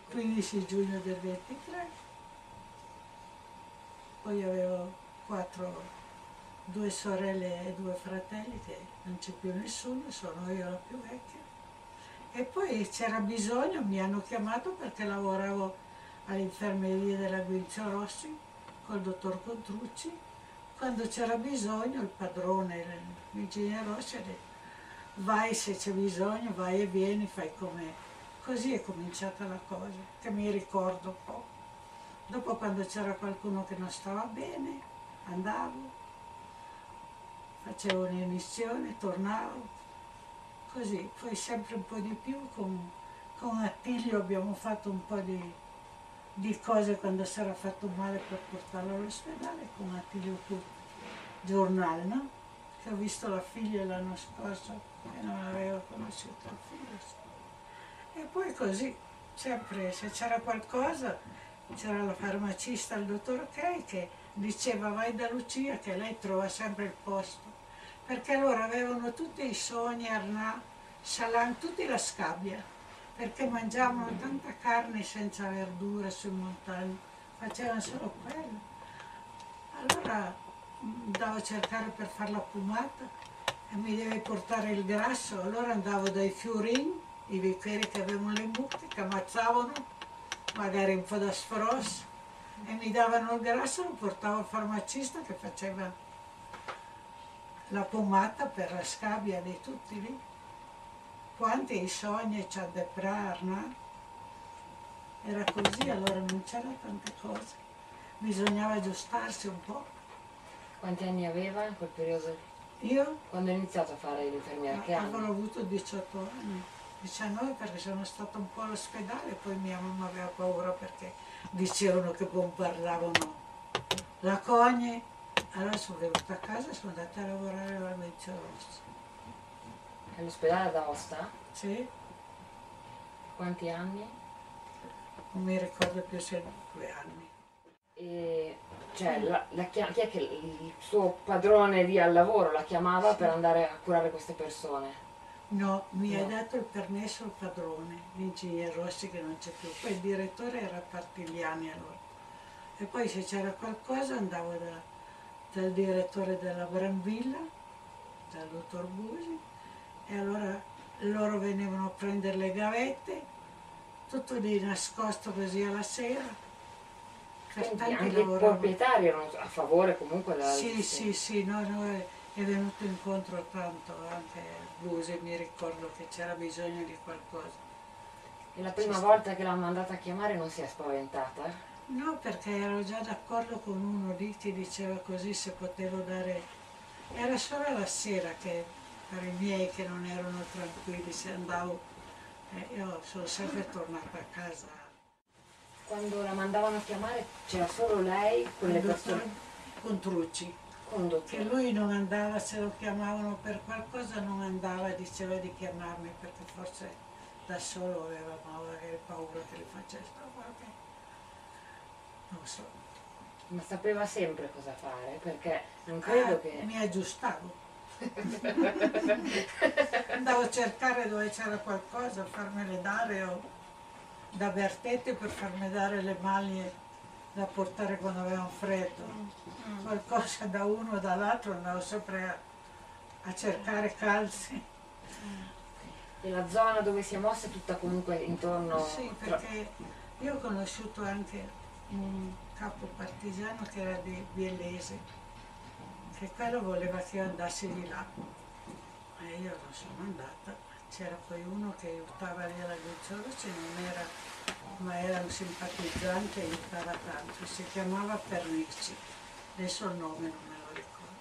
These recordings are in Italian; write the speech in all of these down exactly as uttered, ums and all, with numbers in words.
il quindici giugno del ventitré, poi avevo quattro, due sorelle e due fratelli che non c'è più nessuno, sono io la più vecchia. E poi c'era bisogno, mi hanno chiamato perché lavoravo all'infermeria della Guinzio Rossi col dottor Contrucci. Quando c'era bisogno il padrone, l'ingegnere Rossi, ha detto vai se c'è bisogno, vai e vieni, fai come. Così è cominciata la cosa, che mi ricordo un po'. Dopo quando c'era qualcuno che non stava bene, andavo, facevo un'emissione, tornavo, così. Poi sempre un po' di più, con, con Attilio abbiamo fatto un po' di, di cose quando si era fatto male per portarlo all'ospedale, con Attilio Q, giornale, no? Che ho visto la figlia l'anno scorso e non avevo conosciuto il figlio. E poi così, sempre, se c'era qualcosa, c'era la farmacista, il dottor Kay, che diceva vai da Lucia che lei trova sempre il posto. Perché loro avevano tutti i sogni, Arnà, Salan, tutti la scabbia, perché mangiavano tanta carne senza verdure sui montagni, facevano solo quello. Allora andavo a cercare per fare la pomata e mi deve portare il grasso, allora andavo dai Fiorin, i vecchieri che avevano le mucche, che ammazzavano, magari un po' da sfros, e mi davano il grasso, lo portavo al farmacista che faceva la pomata per la scabbia di tutti lì. Quanti i sogni c'ha da Prarna? Era così, allora non c'era tante cose, bisognava aggiustarsi un po'. Quanti anni aveva in quel periodo? Io? Quando ho iniziato a fare l'infermiera, che anni? Avrò avuto diciotto anni, diciannove perché sono stata un po' all'ospedale, poi mia mamma aveva paura perché dicevano che bombardavano la Cogne. Allora sono venuta a casa e sono andata a lavorare alla Guinzio Rossi. All'ospedale ad Aosta? Sì, Quanti anni? non mi ricordo più se due anni. E, cioè, la, la chia- chi è che il suo padrone lì al lavoro la chiamava Sì. per andare a curare queste persone? No, mi No. ha dato il permesso il padrone, l'ingegnere Rossi che non c'è più. Poi il direttore era Partigliani allora. E poi se c'era qualcosa andavo da, dal direttore della Brambilla, dal dottor Busi, e allora loro venivano a prendere le gavette, tutto di nascosto così alla sera. Per Quindi tanti anche i lavoravano. proprietari erano a favore comunque della Sì, resistenza. sì, sì, no, no, è, è venuto incontro tanto anche Busi, mi ricordo che c'era bisogno di qualcosa. E la prima Sì, volta che l'ha mandata a chiamare non si è spaventata? no, perché ero già d'accordo con uno lì che diceva così se potevo dare. Era solo la sera che per i miei che non erano tranquilli, se andavo, eh, io sono sempre tornata a casa. Quando la mandavano a chiamare c'era solo lei con le Il dottor persone Contrucci, con che dottore. lui non andava, se lo chiamavano per qualcosa non andava, diceva di chiamarmi perché forse da solo aveva magari paura che le facessero qualche, non so. Ma sapeva sempre cosa fare, perché non credo Ah, che... mi aggiustavo. Andavo a cercare dove c'era qualcosa, farmele dare, o da Bertetti per farmi dare le maglie da portare quando avevamo freddo. Qualcosa da uno o dall'altro, andavo sempre a, a cercare calzi. E la zona dove si è mossa è tutta comunque intorno... Sì, perché io ho conosciuto anche un capo partigiano che era di Biellese, che quello voleva che io andassi di là. E io non sono andata. C'era poi uno che aiutava lì alla Guinzio Rossi, non era, ma era un simpatizzante e aiutava tanto. Si chiamava Pernici, adesso il nome non me lo ricordo.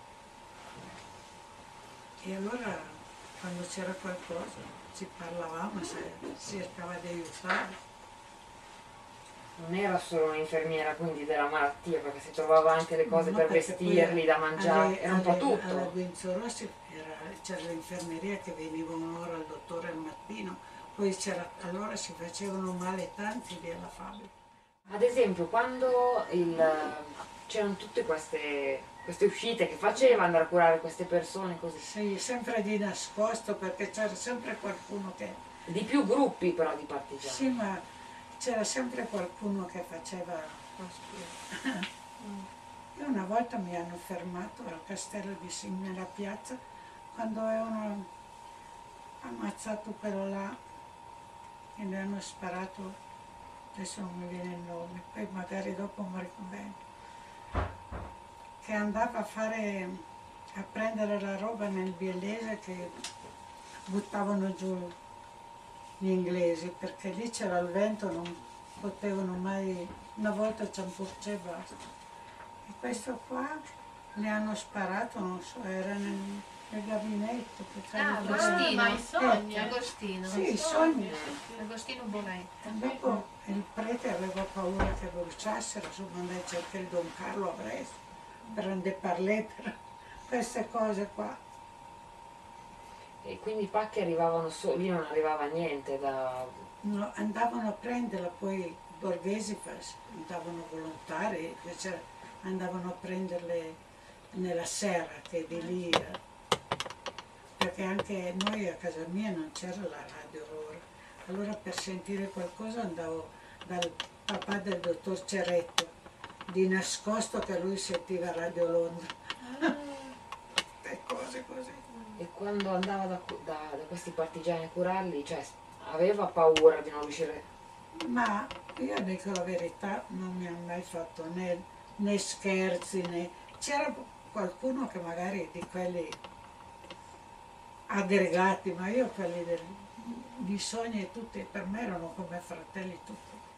E allora quando c'era qualcosa ci parlavamo, se cercava di aiutare. Non era solo un'infermiera quindi della malattia, perché si trovava anche le cose No, per perché poi vestirli, da mangiare, alle- era un po' alle- tutto. Alla Guinzio Rossi era- c'era l'infermeria che venivano ora al dottore al mattino, poi c'era, allora si facevano male tanti lì alla fabbrica. Ad esempio, quando il- c'erano tutte queste, queste uscite che faceva, andare a curare queste persone così. Sì, sempre di nascosto perché c'era sempre qualcuno che. Di più gruppi però di partigiani. Sì, ma c'era sempre qualcuno che faceva Lo spia. Mm. Io una volta mi hanno fermato al castello di Sim nella piazza quando avevano ammazzato quello là e ne hanno sparato, adesso non mi viene il nome, poi magari dopo mi ricordo, che andava a fare, a prendere la roba nel biellese che buttavano giù gli inglesi, perché lì c'era il vento, non potevano mai, una volta c'è un po' e basta. E questo qua ne hanno sparato, non so, era nel, nel gabinetto. Che Ah, credo che- Agostino, ma i sogni. Ecco. Agostino. Sì, i sogni. Agostino Bonetta. Dopo il prete aveva paura che bruciassero, insomma andai a cercare il Don Carlo a Brescia per andare a parlare per queste cose qua. E quindi i pacchi arrivavano solo, lì non arrivava niente da... No, andavano a prenderla, poi i borghesi fas- andavano volontari, che c'era- andavano a prenderle nella serra, che di lì, eh, perché anche noi a casa mia non c'era la radio allora. Allora per sentire qualcosa andavo dal papà del dottor Ceretto, di nascosto che lui sentiva Radio Londra. E cose così. E quando andava da, da, da questi partigiani a curarli, cioè aveva paura di non riuscire... Ma io dico la verità, non mi ha mai fatto né, né scherzi né... C'era qualcuno che magari di quelli aggregati, ma io quelli del, di sogni e tutti, per me erano come fratelli tutti.